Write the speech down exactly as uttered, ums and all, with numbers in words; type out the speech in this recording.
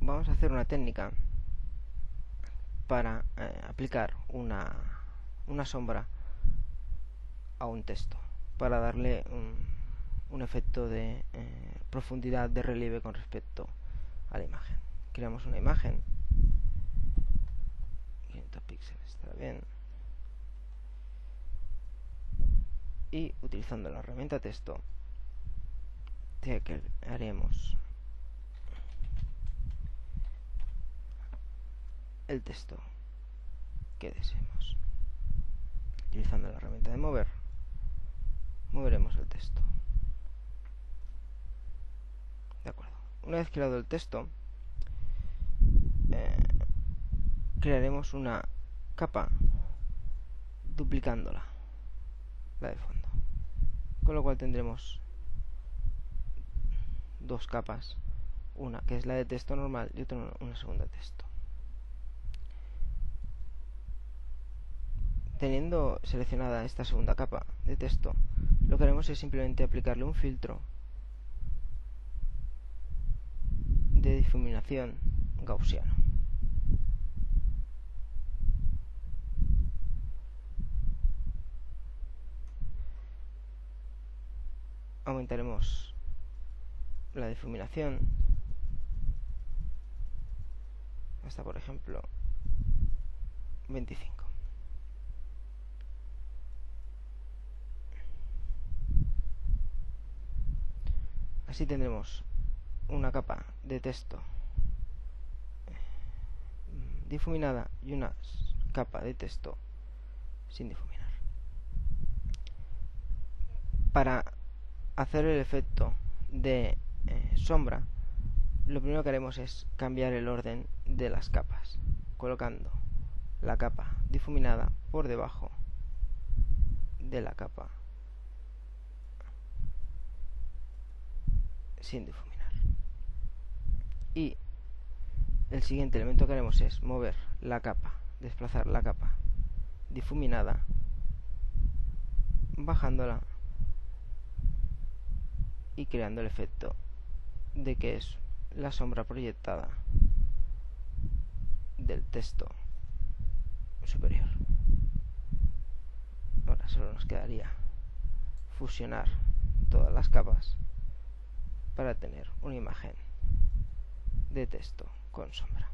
vamos a hacer una técnica para eh, aplicar una, una sombra a un texto, para darle un, un efecto de eh, profundidad, de relieve con respecto a la imagen. Creamos una imagen, quinientos píxeles estará bien, y utilizando la herramienta texto haremos el texto que deseemos. Utilizando la herramienta de mover, moveremos el texto. De acuerdo. Una vez creado el texto, eh, crearemos una capa duplicándola, la de fondo, con lo cual tendremos dos capas, una que es la de texto normal y otra una segunda de texto. Teniendo seleccionada esta segunda capa de texto, lo que haremos es simplemente aplicarle un filtro de difuminación gaussiano. Aumentaremos la difuminación hasta, por ejemplo, veinticinco. Así tendremos una capa de texto difuminada y una capa de texto sin difuminar. Para hacer el efecto de eh, sombra, lo primero que haremos es cambiar el orden de las capas, colocando la capa difuminada por debajo de la capa sin difuminar. Y el siguiente elemento que haremos es mover la capa, desplazar la capa difuminada, bajándola y creando el efecto de que es la sombra proyectada del texto superior. Ahora solo nos quedaría fusionar todas las capas para tener una imagen de texto con sombra.